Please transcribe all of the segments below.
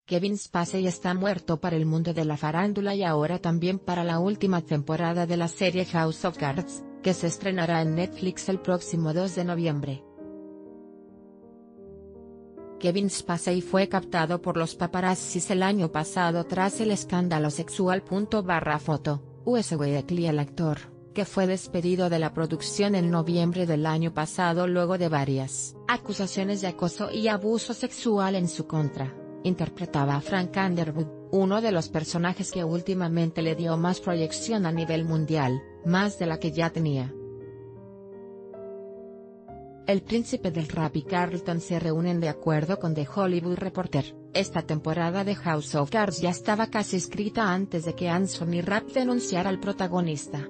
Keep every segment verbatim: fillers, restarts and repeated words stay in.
Kevin Spacey está muerto para el mundo de la farándula y ahora también para la última temporada de la serie House of Cards, que se estrenará en Netflix el próximo dos de noviembre. Kevin Spacey fue captado por los paparazzis el año pasado tras el escándalo sexual. Barra foto, Wes Whitley, el actor, que fue despedido de la producción en noviembre del año pasado luego de varias acusaciones de acoso y abuso sexual en su contra, interpretaba a Frank Underwood, uno de los personajes que últimamente le dio más proyección a nivel mundial, más de la que ya tenía. El príncipe del rap y Carlton se reúnen de acuerdo con The Hollywood Reporter. Esta temporada de House of Cards ya estaba casi escrita antes de que Anthony Rapp denunciara al protagonista.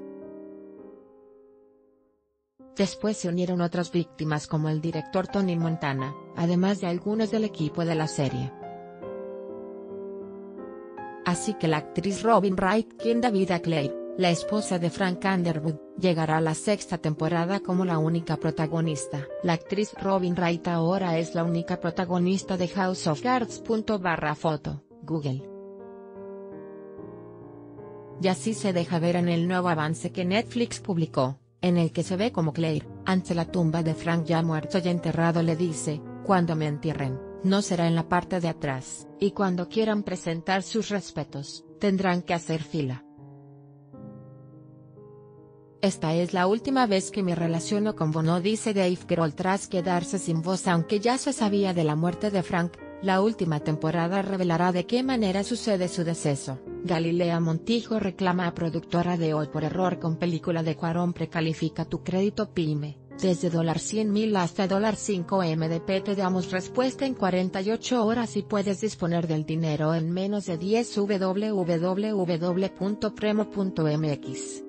Después se unieron otras víctimas como el director Tony Montana, además de algunos del equipo de la serie. Así que la actriz Robin Wright, quien da vida a Claire, la esposa de Frank Underwood, llegará a la sexta temporada como la única protagonista. La actriz Robin Wright ahora es la única protagonista de House of Cards. Barra foto, Google. Y así se deja ver en el nuevo avance que Netflix publicó, en el que se ve como Claire, ante la tumba de Frank ya muerto y enterrado, le dice: "Cuando me entierren, no será en la parte de atrás, y cuando quieran presentar sus respetos, tendrán que hacer fila. Esta es la última vez que me relaciono con Bono", dice Dave Grohl tras quedarse sin voz. Aunque ya se sabía de la muerte de Frank, la última temporada revelará de qué manera sucede su deceso. Galilea Montijo reclama a productora de Hoy por error con película de Cuarón. Precalifica tu crédito PYME, desde cien mil hasta cinco M D P. Te damos respuesta en cuarenta y ocho horas y puedes disponer del dinero en menos de diez. w w w punto premo punto m x